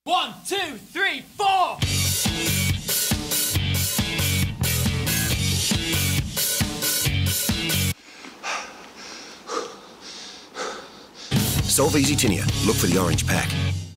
1, 2, 3, 4! Solv Easy Tinea. Look for the orange pack.